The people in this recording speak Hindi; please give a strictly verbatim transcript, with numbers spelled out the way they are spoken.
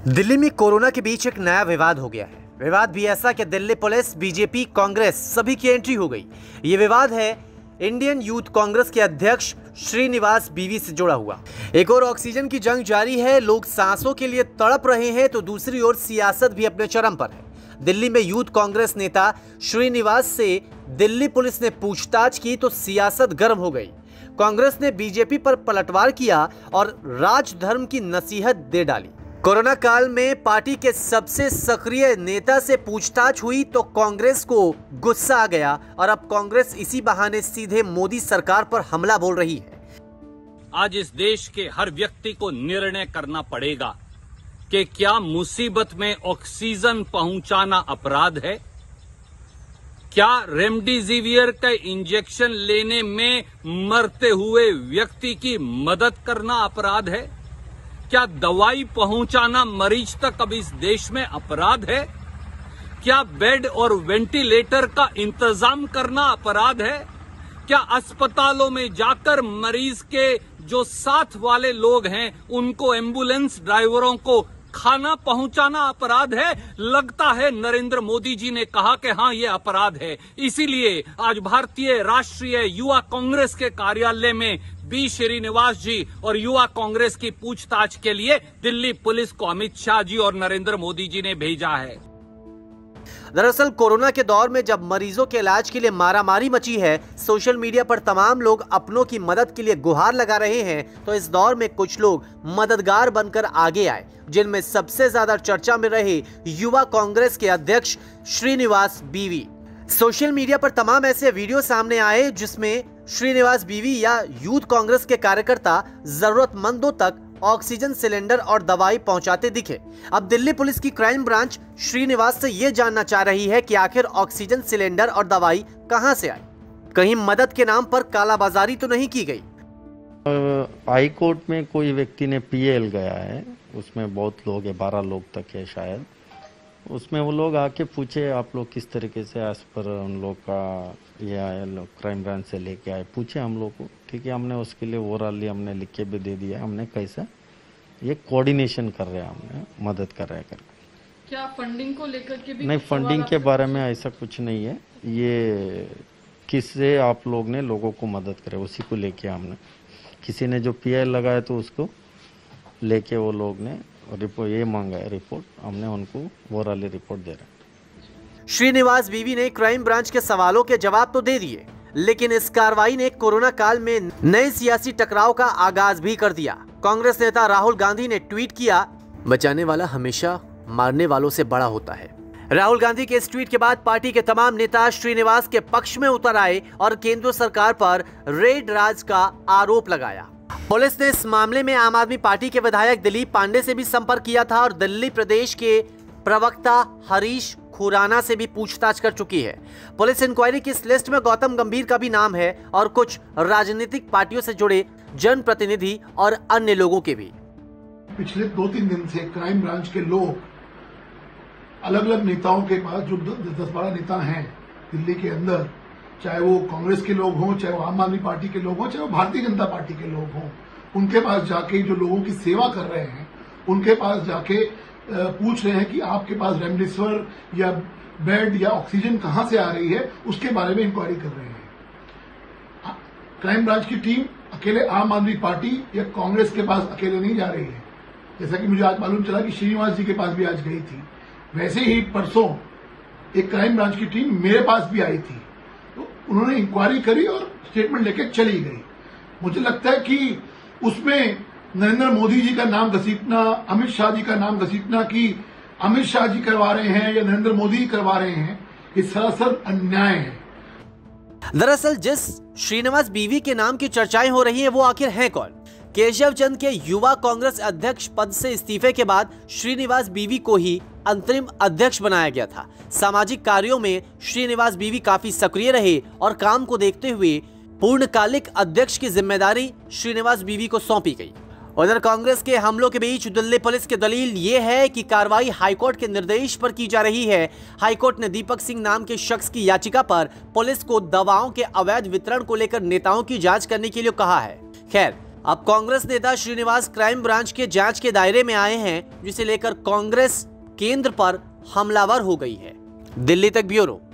दिल्ली में कोरोना के बीच एक नया विवाद हो गया है। विवाद भी ऐसा कि दिल्ली पुलिस, बीजेपी, कांग्रेस सभी की एंट्री हो गई। ये विवाद है इंडियन यूथ कांग्रेस के अध्यक्ष श्रीनिवास बीवी से जुड़ा हुआ। एक और ऑक्सीजन की जंग जारी है, लोग सांसों के लिए तड़प रहे हैं, तो दूसरी ओर सियासत भी अपने चरम पर है। दिल्ली में यूथ कांग्रेस नेता श्रीनिवास से दिल्ली पुलिस ने पूछताछ की तो सियासत गर्म हो गई। कांग्रेस ने बीजेपी पर पलटवार किया और राजधर्म की नसीहत दे डाली। कोरोना काल में पार्टी के सबसे सक्रिय नेता से पूछताछ हुई तो कांग्रेस को गुस्सा आ गया और अब कांग्रेस इसी बहाने सीधे मोदी सरकार पर हमला बोल रही है। आज इस देश के हर व्यक्ति को निर्णय करना पड़ेगा कि क्या मुसीबत में ऑक्सीजन पहुंचाना अपराध है, क्या रेमडेसिवियर का इंजेक्शन लेने में मरते हुए व्यक्ति की मदद करना अपराध है, क्या दवाई पहुंचाना मरीज तक अब इस देश में अपराध है, क्या बेड और वेंटिलेटर का इंतजाम करना अपराध है, क्या अस्पतालों में जाकर मरीज के जो साथ वाले लोग हैं उनको, एम्बुलेंस ड्राइवरों को खाना पहुंचाना अपराध है। लगता है नरेंद्र मोदी जी ने कहा कि हाँ ये अपराध है। इसीलिए आज भारतीय राष्ट्रीय युवा कांग्रेस के कार्यालय में बी श्रीनिवास जी और युवा कांग्रेस की पूछताछ के लिए दिल्ली पुलिस को अमित शाह जी और नरेंद्र मोदी जी ने भेजा है। दरअसल कोरोना के दौर में जब मरीजों के इलाज के लिए मारामारी मची है, सोशल मीडिया पर तमाम लोग अपनों की मदद के लिए गुहार लगा रहे हैं, तो इस दौर में कुछ लोग मददगार बनकर आगे आए, जिनमें सबसे ज्यादा चर्चा में रहे युवा कांग्रेस के अध्यक्ष श्रीनिवास बीवी। सोशल मीडिया पर तमाम ऐसे वीडियो सामने आए जिसमें श्रीनिवास बीवी या यूथ कांग्रेस के कार्यकर्ता जरूरतमंदों तक ऑक्सीजन सिलेंडर और दवाई पहुंचाते दिखे। अब दिल्ली पुलिस की क्राइम ब्रांच श्रीनिवास से यह जानना चाह रही है कि आखिर ऑक्सीजन सिलेंडर और दवाई कहां से आई, कहीं मदद के नाम पर कालाबाजारी तो नहीं की गई। हाई कोर्ट में कोई व्यक्ति ने पीएल गया है, उसमें बहुत लोग है, बारह लोग तक है शायद। उसमें वो लोग आके पूछे आप लोग किस तरीके से एज पर उन लोग का ये आए, लोग क्राइम ब्रांच से लेके आए, पूछे हम लोग को। ठीक है, हमने उसके लिए ओवरऑली हमने लिख के भी दे दिया। हमने कैसा ये कोऑर्डिनेशन कर रहे हैं, हमने मदद कर रहे हैं करके। क्या फंडिंग को लेकर के भी? नहीं, फंडिंग के बारे में ऐसा कुछ नहीं है। ये किससे आप लोग ने लोगों को मदद करे उसी को लेके हमने, किसी ने जो पीआई लगाया तो उसको लेके वो लोग ने रिपोर्ट ये मांगा है, रिपोर्ट हमने उनको ओवरऑली रिपोर्ट दे रहे हैं। श्रीनिवास बीवी ने क्राइम ब्रांच के सवालों के जवाब तो दे दिए, लेकिन इस कार्रवाई ने कोरोना काल में नए सियासी टकराव का आगाज भी कर दिया। कांग्रेस नेता राहुल गांधी ने ट्वीट किया, बचाने वाला हमेशा मारने वालों से बड़ा होता है। राहुल गांधी के इस ट्वीट के बाद पार्टी के तमाम नेता श्रीनिवास के पक्ष में उतर आए और केंद्र सरकार पर रेड राज का आरोप लगाया। पुलिस ने इस मामले में आम आदमी पार्टी के विधायक दिलीप पांडे से भी संपर्क किया था और दिल्ली प्रदेश के प्रवक्ता हरीश खुराना से भी पूछताछ कर चुकी है। पुलिस इंक्वायरी की इस लिस्ट में गौतम गंभीर का भी नाम है और कुछ राजनीतिक पार्टियों से जुड़े जनप्रतिनिधि और अन्य लोगों के भी। पिछले दो तीन दिन से क्राइम ब्रांच के लोग अलग अलग नेताओं के पास, जो दस बारह नेता हैं दिल्ली के अंदर, चाहे वो कांग्रेस के लोग हों, चाहे वो आम आदमी पार्टी के लोग हों, चाहे वो भारतीय जनता पार्टी के लोग हों, उनके पास जाके जो लोगों की सेवा कर रहे हैं उनके पास जाके पूछ रहे हैं कि आपके पास रेमडेसिविर या बेड या ऑक्सीजन कहां से आ रही है, उसके बारे में इंक्वायरी कर रहे हैं। क्राइम ब्रांच की टीम अकेले आम आदमी पार्टी या कांग्रेस के पास अकेले नहीं जा रही है, जैसा कि मुझे आज मालूम चला कि श्रीनिवास जी के पास भी आज गई थी। वैसे ही परसों एक क्राइम ब्रांच की टीम मेरे पास भी आई थी, तो उन्होंने इंक्वायरी करी और स्टेटमेंट लेकर चली गई। मुझे लगता है कि उसमें नरेंद्र मोदी जी का नाम घसीटना, अमित शाह जी का नाम घसीटना कि अमित शाह जी करवा रहे हैं या नरेंद्र मोदी करवा रहे हैं, ये सरासर अन्याय है। दरअसल जिस श्रीनिवास बीवी के नाम की चर्चाएं हो रही हैं, वो आखिर हैं कौन? केशव चंद के युवा कांग्रेस अध्यक्ष पद से इस्तीफे के बाद श्रीनिवास बीवी को ही अंतरिम अध्यक्ष बनाया गया था। सामाजिक कार्यों में श्रीनिवास बीवी काफी सक्रिय रहे और काम को देखते हुए पूर्णकालिक अध्यक्ष की जिम्मेदारी श्रीनिवास बीवी को सौंपी गई। उधर कांग्रेस के हमलों के बीच दिल्ली पुलिस की दलील ये है कि कार्रवाई हाईकोर्ट के निर्देश पर की जा रही है। हाईकोर्ट ने दीपक सिंह नाम के शख्स की याचिका पर पुलिस को दवाओं के अवैध वितरण को लेकर नेताओं की जांच करने के लिए कहा है। खैर, अब कांग्रेस नेता श्रीनिवास क्राइम ब्रांच के जांच के दायरे में आए हैं, जिसे लेकर कांग्रेस केंद्र पर हमलावर हो गई है। दिल्ली तक ब्यूरो।